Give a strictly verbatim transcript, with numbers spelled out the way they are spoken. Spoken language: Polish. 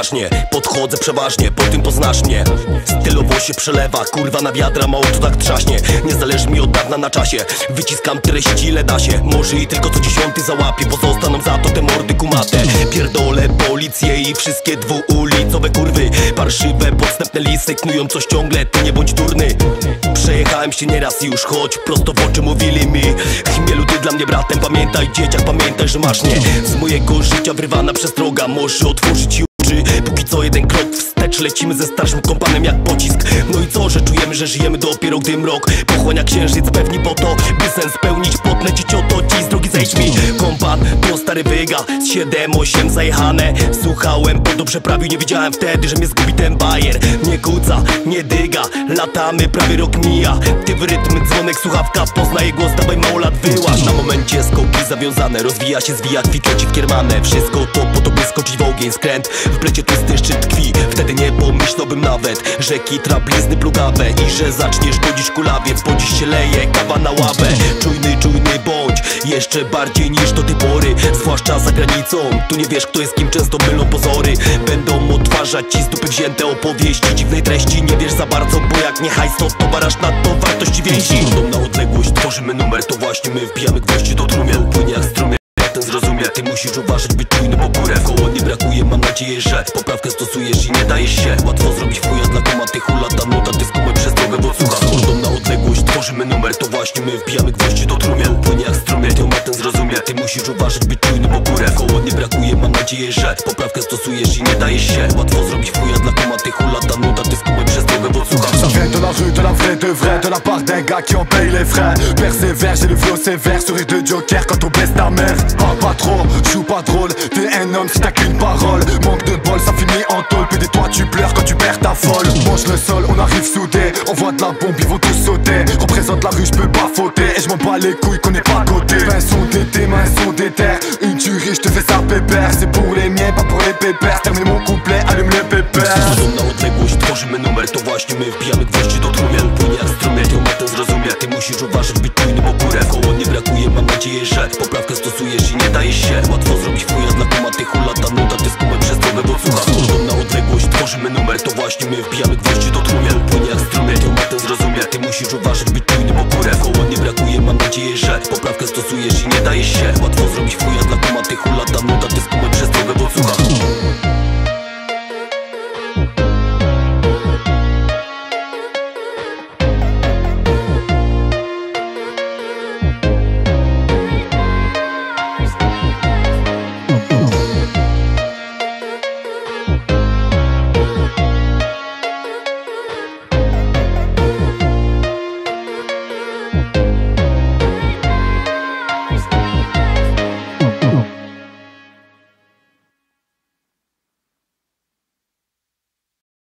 poważnie. Podchodzę przeważnie, po tym poznasz mnie. Stylowo się przelewa, kurwa na wiadra, mało to tak trzaśnie. Nie zależy mi od dawna na czasie, wyciskam treści ile da się. Może i tylko co dziesiąty załapie, bo zostaną za to te mordy kumate. Pierdolę policję i wszystkie dwuulicowe kurwy. Parszywe, podstępne lisy knują coś ciągle, ty nie bądź durny. Przejechałem się nieraz już, choć prosto w oczy mówili mi: Chmielu, ty dla mnie bratem, pamiętaj dzieciak, pamiętaj, że masz nie. Z mojego życia wrywana przestroga może otworzyć ci oczy. Póki co jeden krok wstecz, lecimy ze starszym kompanem jak pocisk. No i co, że czujemy, że żyjemy dopiero gdy mrok pochłania księżyc, pewni po to, by sen spełnić. Potnę ci cioto, ci z drogi zejdź mi. Kompan to stary wyga, z siedem osiem zajechane. Słuchałem, bo dobrze prawił, nie wiedziałem wtedy, że mnie zgubi ten bajer. Nie kuca, nie dyga, latamy, prawie rok mija. Ty w rytm, dzwonek, słuchawka, poznaje głos, dawaj mało lat wyłaź. Na momencie skoki zawiązane, rozwija się, zwija, kwitlecik kiermane. Wszystko to po to, by skoczyć w ogień, skręt w plecie tłusty szczyt tkwi. Wtedy nie pomyślałbym nawet, że kitra blizny plugawe i że zaczniesz godzić kulawiec, bo dziś się leje kawa na ławę. Czujny, czujny bądź, jeszcze bardziej niż do tej pory, zwłaszcza za granicą. Tu nie wiesz kto jest kim, często mylą pozory. Będą odtwarzać ci z dupy wzięte opowieści dziwnej treści. Nie wiesz za bardzo, bo jak nie hajs to towarasz na to wartości więzi. Rundą na odległość tworzymy numer, to właśnie my wbijamy gwoździe do trumien. Płynie jak strumień, ten zrozumie, ty musisz uważać, być czujny, bo górę koło nie brakuje. Mam nadzieję, że poprawkę stosujesz i nie dajesz się łatwo zrobić w chuja dla kumaty. Hula ta nuta, ty skumaj przez drogę, bo słucha. Rundą na odległość tworzymy numer, to właśnie my wbijamy gwoździe do trumien. Płynie jak strumień, to ma ten zrozumie, ty musisz uważać, być czujny, bo górę koło nie brakuje. Mam nadzieję, że poprawkę stosujesz i nie dajesz się łatwo zrobić w chuja dla kumaty. Hula ta nuta, ty skumaj przez drogę, bo słucha. Ça vient de la rue, de la vraie, de vrai, de la part d'un gars qui en paye les frais. Persévère, j'ai le flow sévère, sourire de Joker quand on baisse ta mère. Parle pas trop, joue pas drôle, t'es un homme si t'as qu'une parole. Manque de bol, ça finit en tôle, puis des toi tu pleures quand tu perds ta folle. Mange le sol, on arrive soudés, on voit de la bombe, ils vont tous sauter. Représente la rue, j'peux pas fauter, et j'm'en bats les couilles qu'on est pas à côté. Mains sont d'été, mains sont d'éther, une tuerie, j'te fais ça pépère. C'est pour les miens, pas pour les pépères, termine mon couplet, allume le pépère. Na odległość tworzymy numer, to właśnie my wbijamy gwoździe do trumien. Płynie jak strumień, to ma ten zrozumie, ty musisz uważać, być czujny, bo górę koło nie brakuje. Mam nadzieję, że poprawkę stosujesz i nie dajesz się łatwo zrobić fuja dla kumaty. Hula ta nuta, ty skumaj przez drogę, bo słucha. Rundą na odległość tworzymy numer, to właśnie my wbijamy gwoździe do trumien. Płynie jak strumień, to ma ten zrozumie, ty musisz uważać, być czujny, bo górę koło nie brakuje. Mam nadzieję, że poprawkę stosujesz i nie dajesz się